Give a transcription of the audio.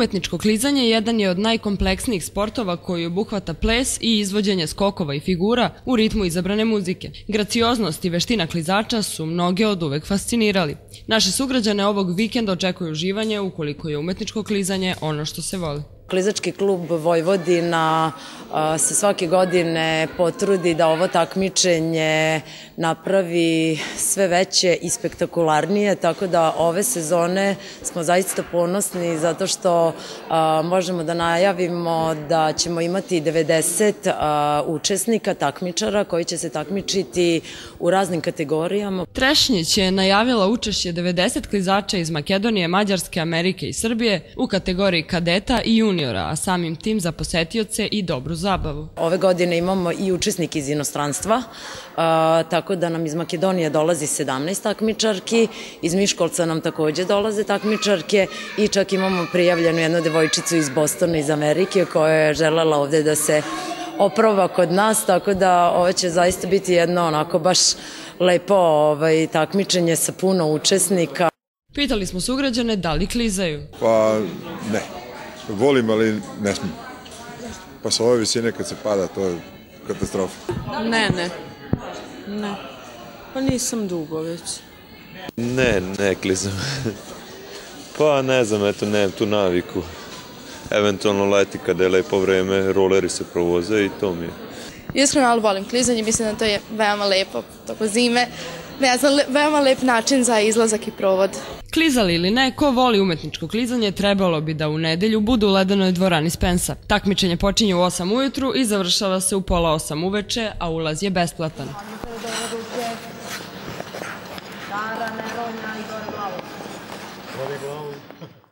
Umetničko klizanje jedan je od najkompleksnijih sportova koji obuhvata ples i izvođenje skokova i figura u ritmu izabrane muzike. Gracioznost i veština klizača su mnoge od uvek fascinirali. Naše sugrađane ovog vikenda očekuju uživanje ukoliko je umetničko klizanje ono što se voli. Klizački klub Vojvodina se svake godine potrudi da ovo takmičenje napravi sve veće i spektakularnije, tako da ove sezone smo zaista ponosni zato što možemo da najavimo da ćemo imati 90 učesnika, takmičara koji će se takmičiti u raznim kategorijama. Trešnjić je najavila učešće 90 klizača iz Makedonije, Mađarske, Amerike i Srbije u kategoriji kadeta i juniora, a samim tim za posetioce i dobru zabavu. Ove godine imamo i učesnike iz inostranstva, tako da nam iz Makedonije dolazi 17 takmičarki, iz Miškolca nam takođe dolaze takmičarke i čak imamo prijavljenu jednu devojčicu iz Bostona, iz Amerike, koja je želela ovde da se oproba kod nas, tako da ovo će zaista biti jedno onako baš lepo takmičenje sa puno učesnika. Pitali smo sugrađane da li klizaju. Pa ne. Volim, ali ne smijem. Pa sa ove visine kad se pada, to je katastrofa. Ne. Pa nisam dugo već. Ne klizam. Pa ne znam, eto, nemam tu naviku. Eventualno leti kada je lepo vreme, roleri se provoze i to mi je. Iskreno, ali volim klizanje, mislim da to je veoma lepo toko zime. Veoma lep način za izlazak i provod. Klizali ili ne, ko voli umetničko klizanje, trebalo bi da u nedelju bude u ledenoj dvorani Spensa. Takmičenje počinje u 8 ujutru i završava se u pola 8 uveče, a ulaz je besplatan. Stara, ne ronja i gore glavu.